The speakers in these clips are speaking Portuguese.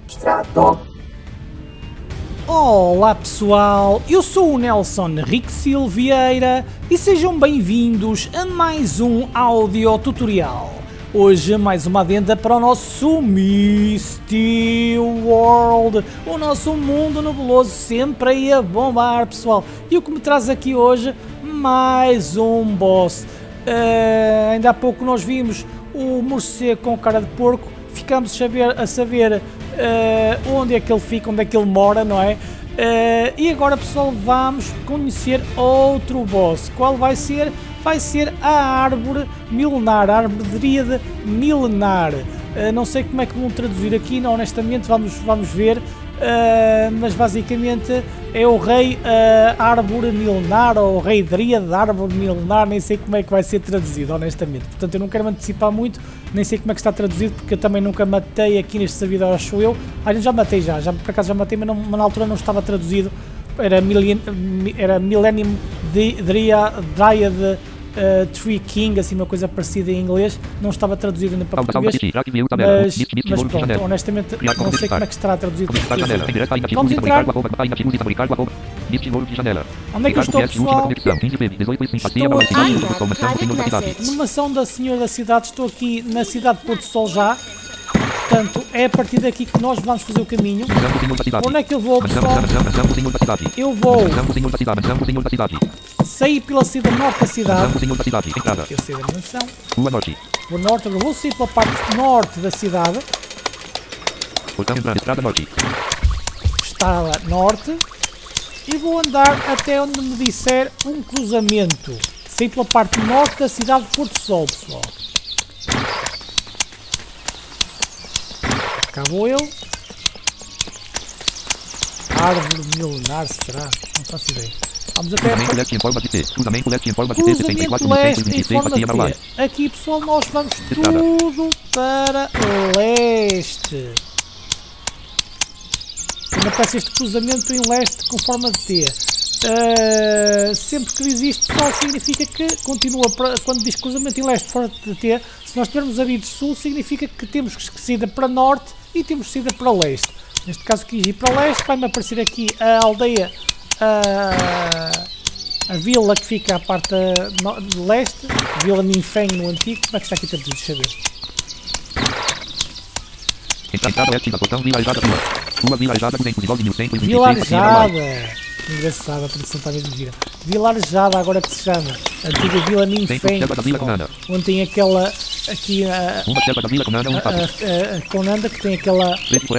Extrato. Olá pessoal, eu sou o Nelson Rick Silveira e sejam bem-vindos a mais um áudio tutorial. Hoje mais uma adenda para o nosso Misty World, o nosso mundo nebuloso sempre aí a bombar, pessoal. E o que me traz aqui hoje, mais um boss. Ainda há pouco nós vimos o morcego com cara de porco, ficamos a saber onde é que ele fica, onde é que ele mora, não é? E agora pessoal, vamos conhecer outro boss. Qual vai ser? Vai ser a árvore milenar, a árvore dríade milenar. Não sei como é que vão traduzir aqui, não, honestamente, vamos ver. Mas basicamente é o rei árvore milenar, ou o rei dríade árvore milenar, nem sei como é que vai ser traduzido, honestamente. Portanto, eu não quero me antecipar muito, nem sei como é que está traduzido, porque eu também nunca matei aqui neste servidor, acho eu. Já matei, já por acaso já matei, mas na altura não estava traduzido. Era Millennium Dryad Tree King, assim uma coisa parecida em inglês, não estava traduzido ainda para português, mas pronto, honestamente não sei como é que estará traduzido para português. Vamos entrar. Onde é que eu estou, pessoal? Estou aqui numa ação da Senhora da Cidade, estou aqui na cidade de Porto Sol já. Portanto, é a partir daqui que nós vamos fazer o caminho. Onde é que eu vou, pessoal? Eu vou sair pela saída norte da cidade. Eu saí da mansão. Vou norte, vou sair pela parte norte da cidade. Estrada norte. E vou andar até onde me disser um cruzamento. Sair pela parte norte da cidade de Porto Sol, pessoal. Cá vou eu. Árvore milenar, será? Não faço ideia. Vamos até cruzamento leste em forma de T. Aqui, pessoal, nós vamos tudo para leste. Quando aparece este cruzamento em leste com forma de T. Sempre que diz isto, pessoal, significa que continua quando diz cruzamento em leste de forma de T. Se nós tivermos a vir de sul, significa que temos que sair para norte e temos que sair para leste. Neste caso, quis ir para leste, vai-me aparecer aqui a aldeia, a vila que fica à parte de leste, Vila Ninfeng no antigo. Como é que está aqui traduzido? Deixa eu ver. Entrada oeste da portão Vila Arejada 219.123. Vila Arejada. Engraçado, a tradução está mesmo gira. Vila Arejada, agora que se chama. Antiga Vila Ninfeng. Onde tem aquela. Aqui a Conanda, que tem aquela.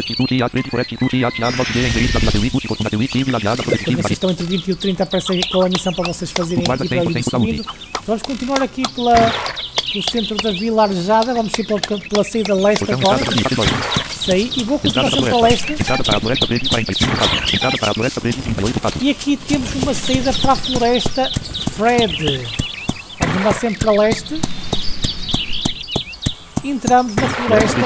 Vocês estão entre 20 e 30, aparece aquela missão para vocês fazerem aqui para ir subindo. Vamos continuar aqui pelo centro da Vila Arejada. Vamos ir pela saída leste agora. Saí e vou continuar sempre para leste. E aqui temos uma saída para a floresta Fred. Vamos andar sempre para leste. Entramos na floresta.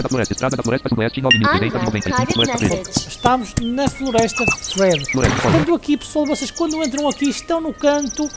Estamos na floresta Fred. Quando aqui, pessoal, vocês quando entram aqui estão no canto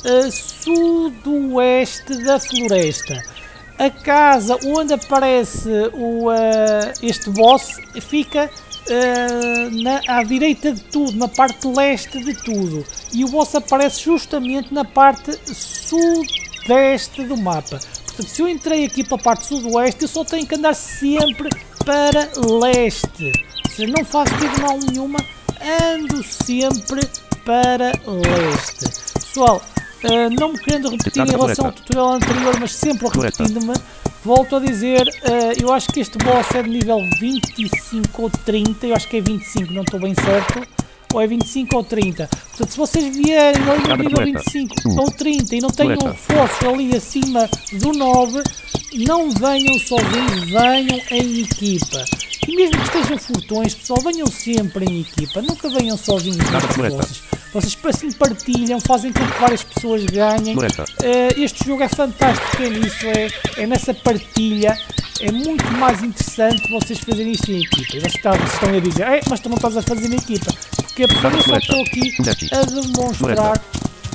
sudoeste da floresta. A casa onde aparece este boss fica à direita de tudo, na parte leste de tudo. E o boss aparece justamente na parte sudeste do mapa. Portanto, se eu entrei aqui para a parte sudoeste, eu só tenho que andar sempre para leste. Ou seja, não faço diagonal nenhuma, ando sempre para leste. Pessoal, não me querendo repetir em relação ao tutorial anterior, mas sempre repetindo-me, volto a dizer, eu acho que este boss é de nível 25 ou 30, eu acho que é 25, não estou bem certo, ou é 25 ou 30. Portanto, se vocês vierem ali no nível 25 ou 30 e não tenham forças ali acima do 9, não venham sozinhos, venham em equipa. E mesmo que estejam fortões, pessoal, venham sempre em equipa, nunca venham sozinhos nestas bosses. Vocês assim partilham, fazem com que várias pessoas ganhem. Este jogo é fantástico, é nisso, é nessa partilha. É muito mais interessante vocês fazerem isto em equipa. E vocês estão a dizer, mas tu não estás a fazer em equipa. Porque a pessoa só estou aqui a demonstrar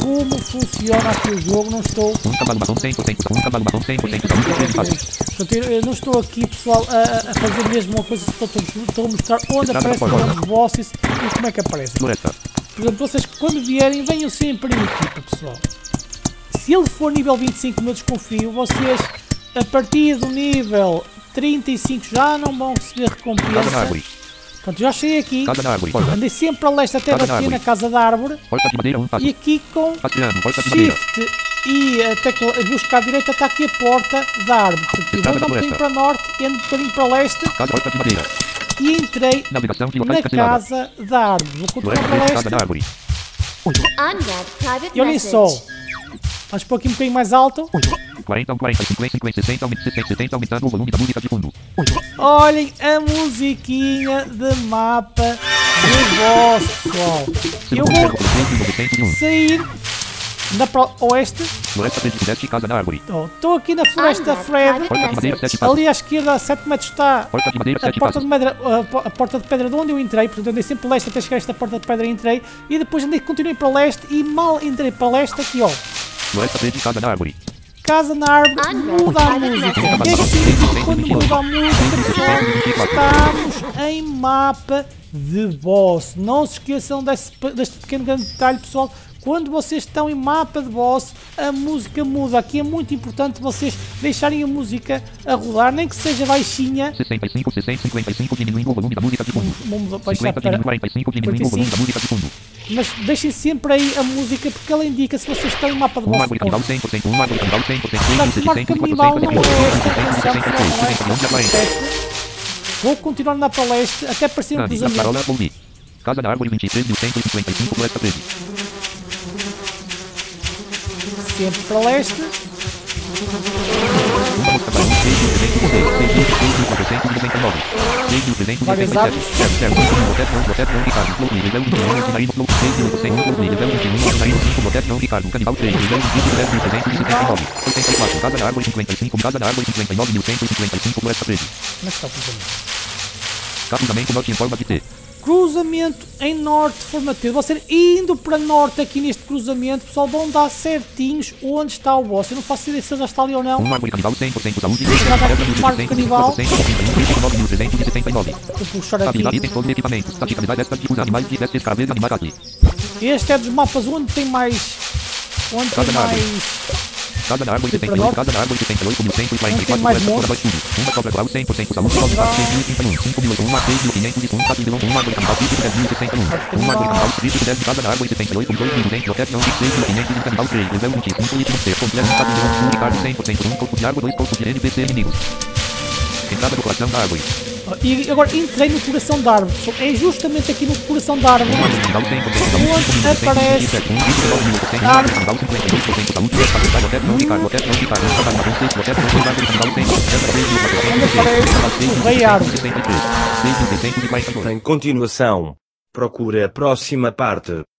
como funciona aqui o jogo, não estou... Um cavalo marrom 100%, um cavalo marrom 100%, saúde 3 de fase. Portanto, eu não estou aqui, pessoal, a fazer mesmo uma coisa, estou a mostrar onde aparecem os bosses e como é que aparecem. Floresta. Portanto, vocês quando vierem, venham sempre em equipa, pessoal. Se ele for nível 25, eu desconfio, vocês a partir do nível 35 já não vão receber recompensa. Casa na árvore. Pronto, já cheguei aqui, Casa na árvore. Porta. andei sempre a leste até Casa na bater na árvore. casa da árvore. Porta de madeira, um passo. E aqui com Passeando, porta de madeira. Shift e a tecla buscar à direita está aqui a porta da árvore. Portanto, eu vou dar um bocadinho para norte, ando um bocadinho para leste Casa, porta de madeira. e entrei Navegação de locais na cancelada. casa da árvore. Vou continuar Floresta para 3, leste. casa na árvore. Unread private E olhem só, message. vamos pôr aqui um bocadinho mais alto. 40, 40, 50, 50, 60, 60, 70, aumentando o volume da música de fundo. Olhem a musiquinha de mapa de boss, pessoal. Eu vou 901. sair na oeste. Floresta 317, casa na árvore. Estou aqui na floresta Fred. Porta de madeira 7 passos. Ali à esquerda, a 7 metros, está Porta de madeira a 7 porta de, passos. pedra, a porta de pedra de onde eu entrei. Portanto, eu andei sempre leste até chegar a esta porta de pedra e entrei. E depois andei, continuei para leste e mal entrei para leste aqui, ó. Floresta 3, casa na árvore. Casa na árvore, muda a música. O que é que significa quando muda a música, pessoal? Estamos em mapa de boss. Não se esqueçam deste pequeno grande detalhe, pessoal. Quando vocês estão em mapa de boss, a música muda. Aqui é muito importante vocês deixarem a música a rodar, nem que seja baixinha. 65, 60, 55, diminuindo o volume da música de fundo. Vamos baixar 50, para... diminuindo 45, diminuindo o volume da música de fundo. Mas deixem sempre aí a música, porque ela indica se vocês estão em mapa de Um boss. árvore canibal 100%, um árvore canibal 100%, 100, Portanto, o marco 100, canibal 400, não é 400, este, 400, vou continuar na palestra até parecer um Nani, na cruzamento. parola, volume. Casa na árvore 23.155, floresta 13. Sempre para leste. Uma mosca barão, 6.396, 6.499. 6.397, certo, certo, Botet não, Ricardo, Flow, nível 21, Ordinarino Flow, 6.101, nível 21, Ordinarino 5, Botet não, Ricardo, Canibal 3, nível 10.379, 84, Casa na árvore 55, Casa na árvore 59.155, floresta 13. Como é que está o cruzamento? Cruzamento norte em forma de T. Cruzamento em norte formativo. Você indo para norte aqui neste cruzamento, pessoal, vão dar certinhos onde está o boss. Eu não faço ideia se ele já está ali ou não. Um árvore canibal 100% saúde, Marco canibal. 9.339. Vou puxar aqui. Habilidade itens todos equipamentos. Staticabilidade extra tipos animais de vestes escravez animais aqui. Este é dos mapas onde tem mais... Onde tem Casa na árvore. mais... Casa na árvore 78, casa na árvore 78.144, Tem mais floresta por tudo. Uma cobra coral 100% saúde, 9.631, 5.001, 6.501, 4.001, árvore canibal 10.061. Uma árvore canibal 10 de casa na árvore 78, 2.200, hotel não 6.500 de canibal 3, level 25, item C, completo 4.001, Ricardo 100%, 1 corpo de árvore, 2 corpos de NPC inimigos. Entrada do coração da árvore. E agora entrei no coração da árvore. É justamente aqui no coração da árvore Canibal 100% saúde, onde aparece 1.9.100, árvore canibal 52% saúde, hotel não Ricardo, hotel não Ricardo, hotel não 6, hotel não árvore canibal 100, onde aparece o rei árvore. 6.642. Em continuação, procure a próxima parte.